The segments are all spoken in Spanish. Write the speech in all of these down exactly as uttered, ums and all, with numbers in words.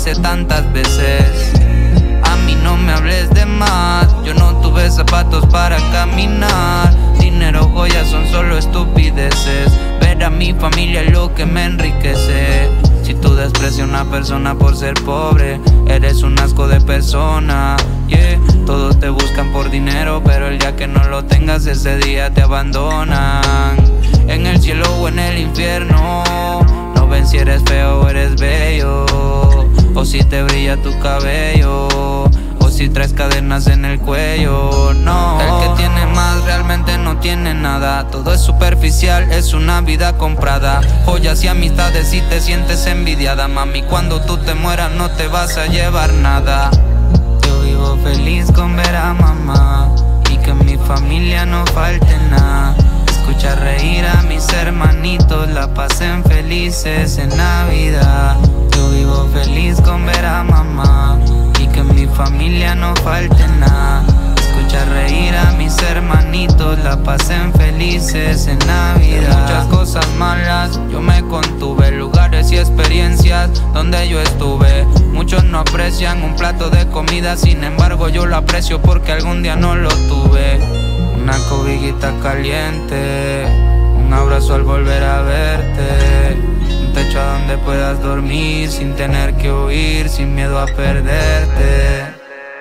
hice tantas veces. A mí no me hables de más, yo no tuve zapatos para caminar. Dinero, joyas son solo estupideces. Ver a mi familia es lo que me enriquece. Si tú desprecias a una persona por ser pobre, eres un asco de persona, yeah. Todos te buscan por dinero, pero el día que no lo tengas, ese día te abandonan. En el cielo o en el infierno, no ven si eres feo o eres bello, o si te brilla tu cabello, o si traes cadenas en el cuello. No, el que tiene más realmente no tiene nada. Todo es superficial, es una vida comprada. Joyas y amistades si te sientes envidiada. Mami, cuando tú te mueras no te vas a llevar nada. Yo vivo feliz con ver a mamá y que en mi familia no falte nada. Escuchar reír a mis hermanitos, la pasen felices en Navidad. Yo vivo feliz con ver a mamá y que en mi familia no falte nada. Escuchar reír a mis hermanitos, la pasen felices en Navidad. Muchas cosas malas yo me contuve, lugares y experiencias donde yo estuve. Muchos no aprecian un plato de comida, sin embargo yo lo aprecio porque algún día no lo tuve. Una cobijita caliente, un abrazo al volver a verte, un techo a donde puedas dormir sin tener que huir, sin miedo a perderte.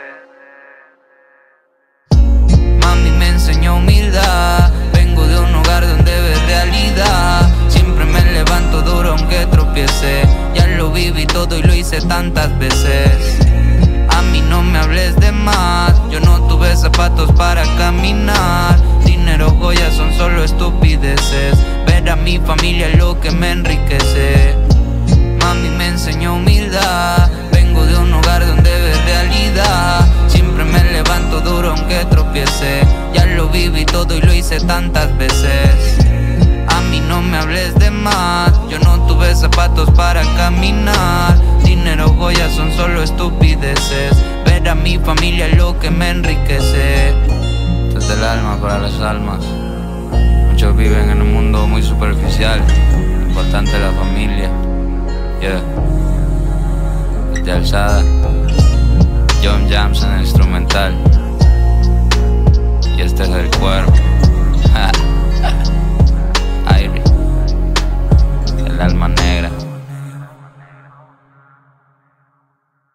Mami me enseñó humildad, vengo de un hogar donde ves realidad. Siempre me levanto duro aunque tropiece, ya lo viví todo y lo hice tantas veces. A mí no me hables de más, yo no tuve zapatos para caminar. Dinero, joyas son solo estupideces. Ver a mi familia es lo que me enriquece. Mami me enseñó humildad, vengo de un hogar donde ves realidad. Siempre me levanto duro aunque tropiece, ya lo viví todo y lo hice tantas veces. A mí no me hables de más, yo no tuve zapatos para caminar. Dinero, joyas son solo estupideces. Ver a mi familia es lo que me enriquece. Esto es del alma para las almas. Muchos viven en un mundo muy superficial. Importante la familia, yeah. De alzada, John Jams en el instrumental. Y este es el cuervo. Irie, el alma negra.